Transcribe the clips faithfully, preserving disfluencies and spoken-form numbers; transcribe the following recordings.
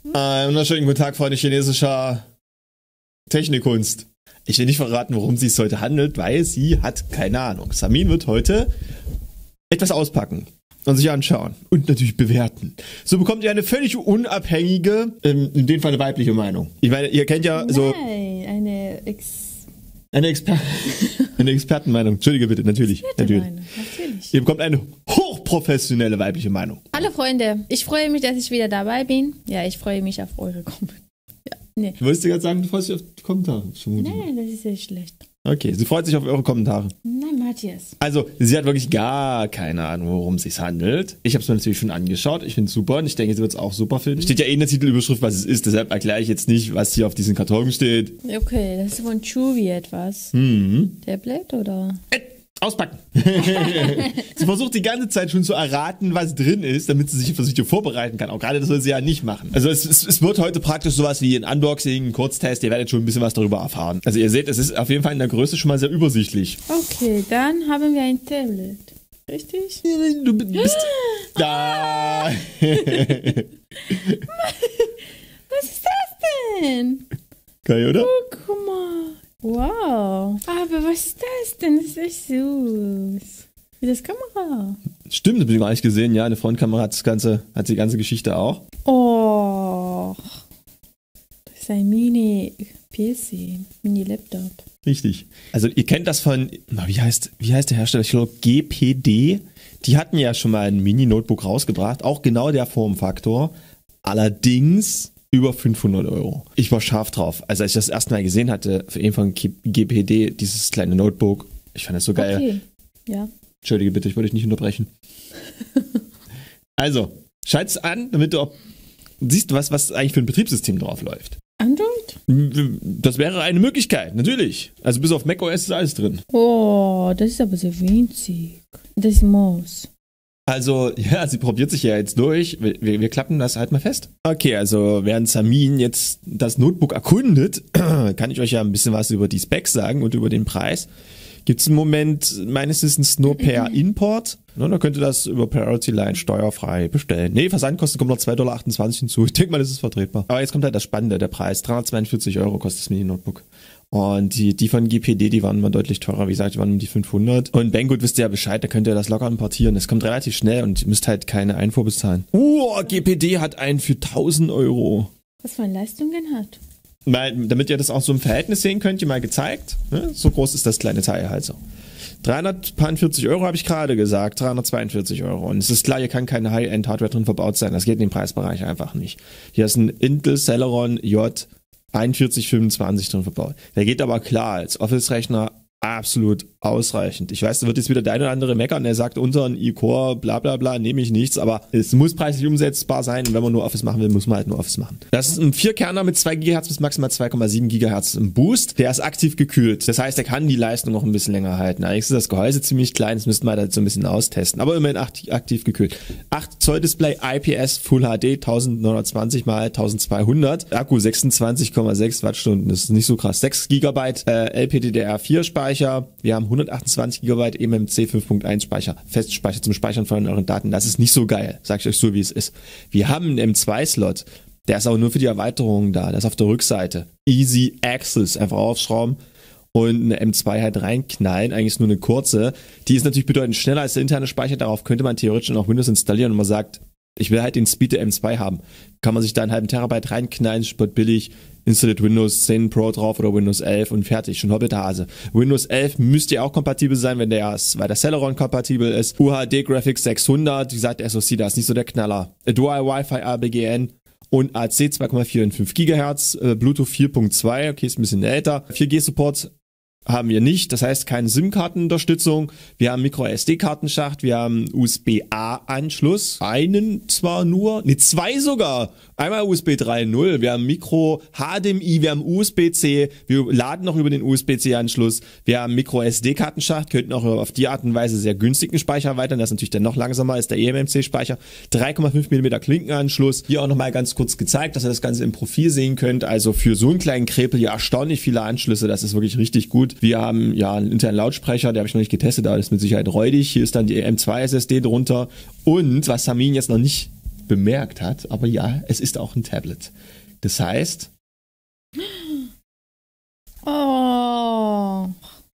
Einen wunderschönen guten Tag, Freunde chinesischer Technikkunst. Ich will nicht verraten, worum es sich heute handelt, weil sie hat keine Ahnung. Samin wird heute etwas auspacken und sich anschauen und natürlich bewerten. So bekommt ihr eine völlig unabhängige, ähm, in dem Fall eine weibliche Meinung. Ich meine, ihr kennt ja so... Nein, eine Ex... Eine, Exper eine Expertenmeinung. Entschuldige bitte, natürlich. Natürlich. natürlich. Ihr bekommt eine hochprofessionelle weibliche Meinung. Hallo Freunde, ich freue mich, dass ich wieder dabei bin. Ja, ich freue mich auf eure Kommentare. Ja, nee. Du wolltest dir gerade sagen, du freust dich auf die Kommentare. Nein, nein, das ist nicht schlecht. Okay, sie freut sich auf eure Kommentare. Nein, Matthias. Also, sie hat wirklich gar keine Ahnung, worum es sich handelt. Ich habe es mir natürlich schon angeschaut. Ich finde es super und ich denke, sie wird es auch super finden. Steht ja eh in der Titelüberschrift, was es ist. Deshalb erkläre ich jetzt nicht, was hier auf diesem Karton steht. Okay, das ist von Chewy etwas. Mhm. Tablet oder? Äh, auspacken. Sie versucht die ganze Zeit schon zu erraten, was drin ist, damit sie sich für das Video vorbereiten kann. Auch gerade das soll sie ja nicht machen. Also es, es, es wird heute praktisch sowas wie ein Unboxing, ein Kurztest. Ihr werdet schon ein bisschen was darüber erfahren. Also ihr seht, es ist auf jeden Fall in der Größe schon mal sehr übersichtlich. Okay, dann haben wir ein Tablet. Richtig? Du bist... Da. Was ist das denn? Geil, oder? Oh, guck mal. Wow. Aber was ist das denn? Das ist echt süß. Wie das Kamera. Stimmt, das hab ich gar nicht gesehen. Ja, eine Frontkamera hat das ganze, hat die ganze Geschichte auch. Oh. Das ist ein Mini-P C. Mini-Laptop. Richtig. Also ihr kennt das von, wie heißt, wie heißt der Hersteller? Ich glaube G P D. Die hatten ja schon mal ein Mini-Notebook rausgebracht. Auch genau der Formfaktor. Allerdings über fünfhundert Euro. Ich war scharf drauf. Also als ich das erste Mal gesehen hatte, für eben von G P D, dieses kleine Notebook, ich fand das so geil. Okay, ja. Entschuldige bitte, ich wollte dich nicht unterbrechen. Also, schalt's an, damit du auch siehst, was, was eigentlich für ein Betriebssystem drauf läuft. Android? Das wäre eine Möglichkeit, natürlich. Also bis auf macOS ist alles drin. Oh, das ist aber sehr winzig. Das ist Maus. Also, ja, sie probiert sich ja jetzt durch. Wir, wir, wir klappen das halt mal fest. Okay, also während Samin jetzt das Notebook erkundet, kann ich euch ja ein bisschen was über die Specs sagen und über den Preis. Gibt es im Moment meines Wissens nur per Import. Ne, da könnt ihr das über Priority Line steuerfrei bestellen. Nee, Versandkosten kommen noch zwei Komma achtundzwanzig Dollar hinzu. Ich denke mal, das ist vertretbar. Aber jetzt kommt halt das Spannende, der Preis. dreihundertzweiundvierzig Euro kostet das Mini-Notebook. Und die, die von G P D, die waren mal deutlich teurer. Wie gesagt, die waren um die fünfhundert. Und Banggood wisst ihr ja Bescheid, da könnt ihr das locker importieren. Es kommt relativ schnell und ihr müsst halt keine Einfuhr bezahlen. Oh, G P D hat einen für tausend Euro. Was für Leistungen hat? Weil, damit ihr das auch so im Verhältnis sehen könnt, ihr mal gezeigt. Ne? So groß ist das kleine Teil halt so. dreihundertvierzig Euro habe ich gerade gesagt, dreihundertzweiundvierzig Euro. Und es ist klar, hier kann keine High-End-Hardware drin verbaut sein. Das geht in dem Preisbereich einfach nicht. Hier ist ein Intel Celeron J einundvierzig fünfundzwanzig drin verbaut. Der geht aber klar als Office-Rechner absolut ausreichend. Ich weiß, da wird jetzt wieder der eine oder andere meckern, der sagt, unseren i-Core, bla bla bla, nehme ich nichts, aber es muss preislich umsetzbar sein und wenn man nur Office machen will, muss man halt nur Office machen. Das ist ein Vier-Kerner mit zwei Gigahertz bis maximal zwei Komma sieben Gigahertz im Boost. Der ist aktiv gekühlt. Das heißt, der kann die Leistung noch ein bisschen länger halten. Eigentlich ist das Gehäuse ziemlich klein, das müssten wir halt so ein bisschen austesten, aber immerhin aktiv gekühlt. acht Zoll Display, I P S, Full H D, neunzehnhundertzwanzig mal eintausendzweihundert. Akku sechsundzwanzig Komma sechs Wattstunden, das ist nicht so krass. sechs Gigabyte äh, L P D D R vier Speicher. Wir haben hundertachtundzwanzig Gigabyte E M M C fünf Punkt eins Speicher, Festspeicher zum Speichern von euren Daten. Das ist nicht so geil, sag ich euch so, wie es ist. Wir haben einen M zwei Slot, der ist aber nur für die Erweiterungen da, der ist auf der Rückseite. Easy Access, einfach aufschrauben und eine M zwei halt reinknallen, eigentlich ist nur eine kurze. Die ist natürlich bedeutend schneller als der interne Speicher, darauf könnte man theoretisch auch Windows installieren und man sagt, ich will halt den Speed der M zwei haben. Kann man sich da einen halben Terabyte reinknallen, spart billig, installiert Windows zehn Pro drauf oder Windows elf und fertig, schon hoppelt der Hase. Windows elf müsste ja auch kompatibel sein, wenn der, weil der Celeron kompatibel ist. U H D Graphics sechshundert, wie gesagt, S O C, da ist nicht so der Knaller. Dual Wi-Fi A B G N und A C zwei Komma vier und fünf Gigahertz, Bluetooth vier Punkt zwei, okay, ist ein bisschen älter. vier G Support haben wir nicht, das heißt keine SIM-Kartenunterstützung. Wir haben Micro-S D-Kartenschacht, wir haben U S B A-Anschluss, einen zwar nur, ne zwei sogar, einmal U S B drei Punkt null, wir haben Micro-H D M I, wir haben U S B C, wir laden noch über den U S B C-Anschluss, wir haben Micro-S D-Kartenschacht, könnten auch auf die Art und Weise sehr günstigen Speicher erweitern, das ist natürlich dann noch langsamer als der E M M C-Speicher, drei Komma fünf Millimeter Klinkenanschluss, hier auch nochmal ganz kurz gezeigt, dass ihr das Ganze im Profil sehen könnt, also für so einen kleinen Krepel hier erstaunlich viele Anschlüsse, das ist wirklich richtig gut. Wir haben ja einen internen Lautsprecher, der habe ich noch nicht getestet, aber das ist mit Sicherheit räudig. Hier ist dann die M zwei S S D drunter. Und was Samin jetzt noch nicht bemerkt hat. Aber ja, es ist auch ein Tablet. Das heißt... Oh.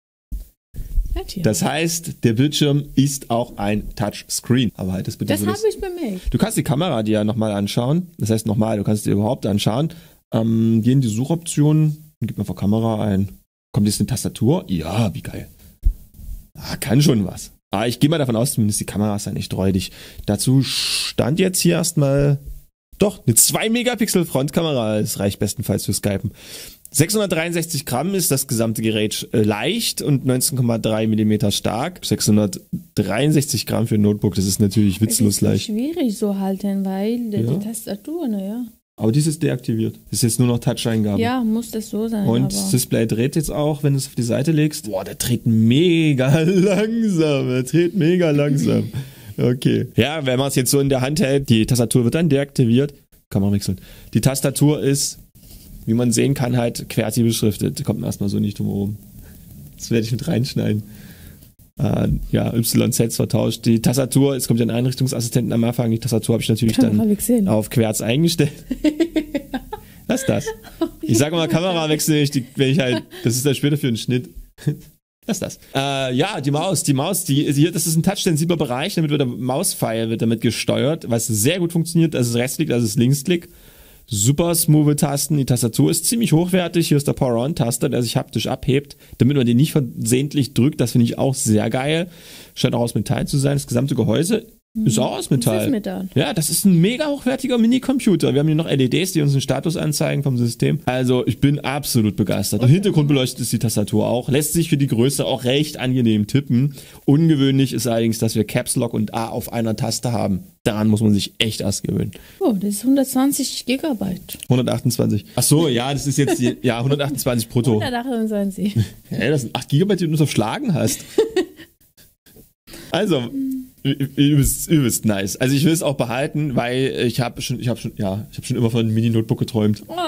Das heißt, der Bildschirm ist auch ein Touchscreen. Aber halt das bitte Das habe ich bemerkt. Du kannst die Kamera dir ja nochmal anschauen. Das heißt nochmal, du kannst dir überhaupt anschauen. Ähm, geh in die Suchoptionen, gib einfach Kamera ein. Kommt jetzt eine Tastatur? Ja, wie geil. Ah, kann schon was. Aber ich gehe mal davon aus, zumindest die Kamera ist ja nicht räudig. Dazu stand jetzt hier erstmal doch eine zwei Megapixel Frontkamera. Das reicht bestenfalls für Skypen. sechshundertdreiundsechzig Gramm ist das gesamte Gerät äh, leicht und neunzehn Komma drei Millimeter stark. sechshundertdreiundsechzig Gramm für ein Notebook, das ist natürlich witzlos es ist leicht. Schwierig so halten, weil Ja. die Tastatur, naja. Aber dies ist deaktiviert. Das ist jetzt nur noch Touch-Eingaben. Ja, muss das so sein. Und aber das Display dreht jetzt auch, wenn du es auf die Seite legst. Boah, der dreht mega langsam. Der dreht mega langsam. Okay. Ja, wenn man es jetzt so in der Hand hält, die Tastatur wird dann deaktiviert. Kann man wechseln. Die Tastatur ist, wie man sehen kann, halt QWERTY beschriftet. Da kommt man erstmal so nicht drum herum. Das werde ich mit reinschneiden. Äh, ja, Y Z vertauscht. Die Tastatur, es kommt ja ein Einrichtungsassistenten am Anfang. Die Tastatur habe ich natürlich Kamera dann wechseln. auf Querz eingestellt. Was ist das? Ich sage mal Kamera wechseln, ich, die, wenn ich halt, das ist dann später für einen Schnitt. Was ist das? Äh, ja, die Maus, die Maus, die, hier, das ist ein touchsensibler Bereich, damit wird der Mauspfeil wird damit gesteuert, was sehr gut funktioniert. Also das Rechtsklick, also das Linksklick. Super smooth Tasten, die Tastatur ist ziemlich hochwertig. Hier ist der Power-On-Taster, der sich haptisch abhebt, damit man den nicht versehentlich drückt. Das finde ich auch sehr geil. Scheint auch aus Metall zu sein. Das gesamte Gehäuse ist auch aus Metall. Das ist Metall. Ja, das ist ein mega hochwertiger Minicomputer. Wir haben hier noch L E Ds, die uns den Status anzeigen vom System. Also ich bin absolut begeistert. Im Hintergrund beleuchtet ist die Tastatur auch. Lässt sich für die Größe auch recht angenehm tippen. Ungewöhnlich ist allerdings, dass wir Caps Lock und A auf einer Taste haben. Daran muss man sich echt erst gewöhnen. Oh, das ist hundertzwanzig Gigabyte. hundertachtundzwanzig. Ach so, ja, das ist jetzt, die, ja, hundertachtundzwanzig brutto. hundertachtundzwanzig. Ja, das sind acht Gigabyte, die du unterschlagen hast. Also, übelst, übelst nice. Also ich will es auch behalten, weil ich habe schon, ich habe schon, ja, ich habe schon immer von einem Mini-Notebook geträumt. Oh.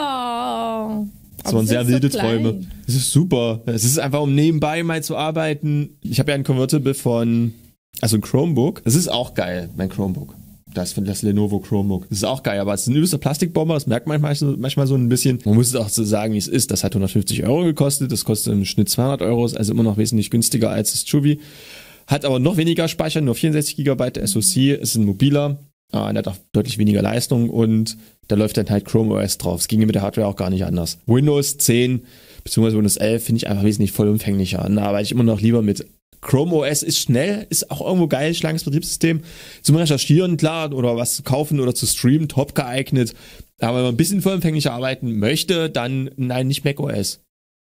Das waren sehr wilde Träume. Es ist super. Es ist einfach, um nebenbei mal zu arbeiten. Ich habe ja ein Convertible von, also ein Chromebook. Das ist auch geil, mein Chromebook. Das von das Lenovo Chromebook. Das ist auch geil, aber es ist ein übelster Plastikbomber, das merkt man manchmal, manchmal so ein bisschen. Man muss es auch so sagen, wie es ist. Das hat hundertfünfzig Euro gekostet, das kostet im Schnitt zweihundert Euro, also immer noch wesentlich günstiger als das Chuvi. Hat aber noch weniger Speicher, nur vierundsechzig Gigabyte S O C, ist ein mobiler, äh, der hat auch deutlich weniger Leistung und da läuft dann halt Chrome O S drauf. Es ging mit der Hardware auch gar nicht anders. Windows zehn bzw. Windows elf finde ich einfach wesentlich vollumfänglicher. Da arbeite ich immer noch lieber mit. Chrome O S ist schnell, ist auch irgendwo geil, schlankes Betriebssystem. Zum Recherchieren, klar, oder was zu kaufen oder zu streamen, top geeignet. Aber wenn man ein bisschen vollumfänglicher arbeiten möchte, dann nein, nicht macOS.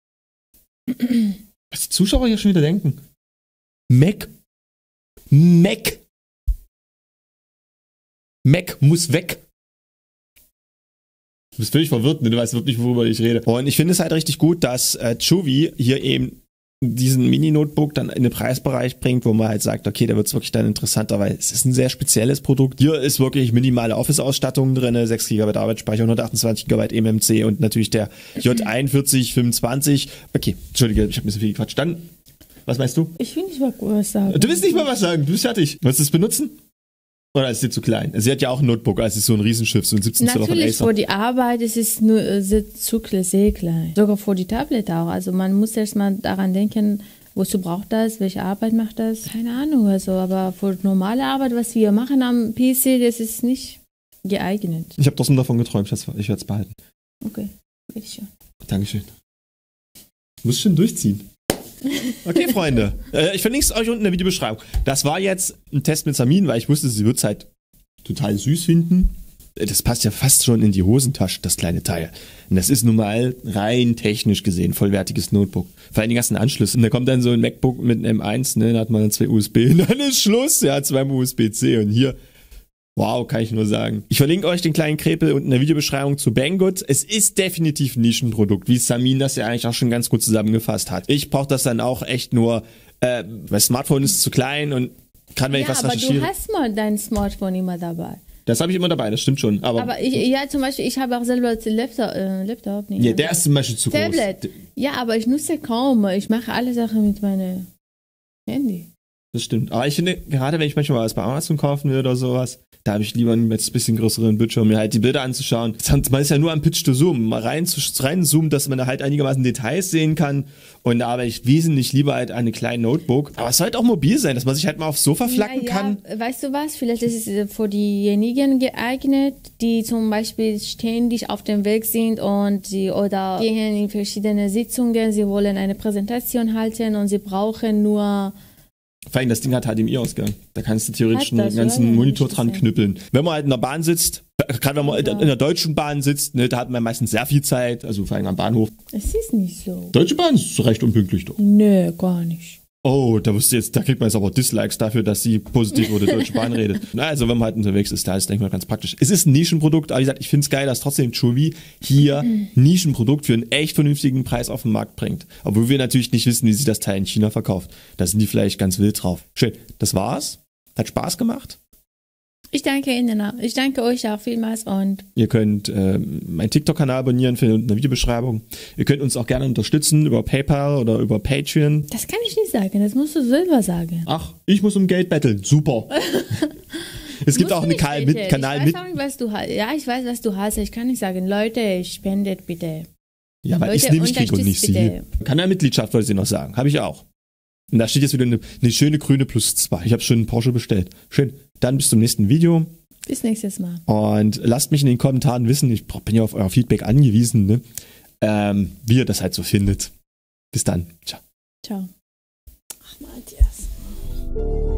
Was die Zuschauer hier schon wieder denken. Mac. Mac. Mac muss weg. Du bist völlig verwirrt, ne? Du weißt wirklich, worüber ich rede. Und ich finde es halt richtig gut, dass äh, Chuvi hier eben diesen Mini-Notebook dann in den Preisbereich bringt, wo man halt sagt, okay, da wird es wirklich dann interessanter, weil es ist ein sehr spezielles Produkt. Hier ist wirklich minimale Office-Ausstattung drin, sechs Gigabyte Arbeitsspeicher, hundertachtundzwanzig Gigabyte M M C und natürlich der J einundvierzig fünfundzwanzig. Okay, Entschuldige, ich habe mir so viel gequatscht. Dann, was meinst du? Ich will nicht mal was sagen. Du willst nicht mal was sagen, du bist fertig. Willst du es benutzen? Oder ist sie zu klein? Sie hat ja auch ein Notebook, also es ist so ein Riesenschiff, so ein siebzehn Zoller von Natürlich, Acer. für die Arbeit ist es nur äh, sehr, zu klein, sehr klein. Sogar für die Tablet auch. Also man muss erst mal daran denken, wozu braucht das, welche Arbeit macht das? Keine Ahnung, also, aber für normale Arbeit, was wir machen am P C, das ist nicht geeignet. Ich habe trotzdem davon geträumt, ich werde es behalten. Okay, bitte schön. Dankeschön. Ich muss schon durchziehen. Okay, Freunde. Äh, ich verlinke es euch unten in der Videobeschreibung. Das war jetzt ein Test mit Samin, weil ich wusste, sie wird es halt total süß finden. Das passt ja fast schon in die Hosentasche, das kleine Teil. Und das ist nun mal rein technisch gesehen vollwertiges Notebook. Vor allen Dingen hast du einen Anschluss. Und da kommt dann so ein MacBook mit einem M eins, ne, da hat man dann zwei U S B. Und dann ist Schluss. Ja, zweimal U S B C. Und hier, wow, kann ich nur sagen. Ich verlinke euch den kleinen Krepel unten in der Videobeschreibung zu Banggood. Es ist definitiv ein Nischenprodukt, wie Samin das ja eigentlich auch schon ganz gut zusammengefasst hat. Ich brauche das dann auch echt nur, äh, mein Smartphone ist zu klein und kann, wenn ja, ich was aber recherchiere. du hast mal dein Smartphone immer dabei. Das habe ich immer dabei, das stimmt schon. Aber, Aber ich, ja, zum Beispiel, ich habe auch selber Laptop, äh, Laptop nicht. ja, der ist zum Beispiel zu Tablet. groß. Ja, aber ich nutze kaum. Ich mache alle Sachen mit meinem Handy. Das stimmt. Aber ich finde, gerade wenn ich manchmal was bei Amazon kaufen will oder sowas, Da habe ich lieber einen jetzt ein bisschen größeren Bildschirm, mir halt die Bilder anzuschauen. Man ist ja nur am Pitch to Zoom, mal rein zu reinzoomen, dass man da halt einigermaßen Details sehen kann. Und da arbeite ich wesentlich lieber halt an eine kleine Notebook. Aber es soll halt auch mobil sein, dass man sich halt mal aufs Sofa flacken ja, kann. Ja, weißt du was? Vielleicht ist es für diejenigen geeignet, die zum Beispiel ständig auf dem Weg sind und sie oder gehen in verschiedene Sitzungen. Sie wollen eine Präsentation halten und sie brauchen nur. Vor allem, das Ding hat H D M I-Ausgang. Da kannst du theoretisch Hat das, einen ganzen oder? Monitor Nicht dran gesehen. knüppeln. Wenn man halt in der Bahn sitzt, gerade wenn man Ja. in der Deutschen Bahn sitzt, ne, da hat man meistens sehr viel Zeit, also vor allem am Bahnhof. Es ist nicht so. Deutsche Bahn ist recht unpünktlich doch. Nö, gar nicht. Oh, da wirst du jetzt, da kriegt man jetzt aber Dislikes dafür, dass sie positiv über die Deutsche Bahn redet. Na, also wenn man halt unterwegs ist, da ist, denke ich mal, ganz praktisch. Es ist ein Nischenprodukt, aber wie gesagt, ich finde es geil, dass trotzdem Chuvi hier ein Nischenprodukt für einen echt vernünftigen Preis auf den Markt bringt. Obwohl wir natürlich nicht wissen, wie sich das Teil in China verkauft. Da sind die vielleicht ganz wild drauf. Schön, das war's. Hat Spaß gemacht. Ich danke Ihnen auch. Ich danke euch auch vielmals und Ihr könnt äh, meinen TikTok-Kanal abonnieren, findet unten in der Videobeschreibung. Ihr könnt uns auch gerne unterstützen über PayPal oder über Patreon. das kann ich nicht sagen, das musst du selber sagen. Ach, ich muss um Geld betteln. Super. Es gibt Musst auch du einen nicht Kanal bitte. mit, Kanal ich weiß mit. auch nicht, was du hast. Ja, ich weiß, was du hast. Ich kann nicht sagen, Leute, spendet bitte. Ja, weil ich es Leute, nämlich kriege und nicht unterstützt sie. bitte. Kanalmitgliedschaft wollte ich noch sagen. Habe ich auch. Und da steht jetzt wieder eine, eine schöne grüne plus zwei. Ich habe schon einen Porsche bestellt. Schön. Dann bis zum nächsten Video. Bis nächstes Mal. Und lasst mich in den Kommentaren wissen, ich bin ja auf euer Feedback angewiesen, ne? ähm, wie ihr das halt so findet. Bis dann. Ciao. Ciao. Ach, Matthias.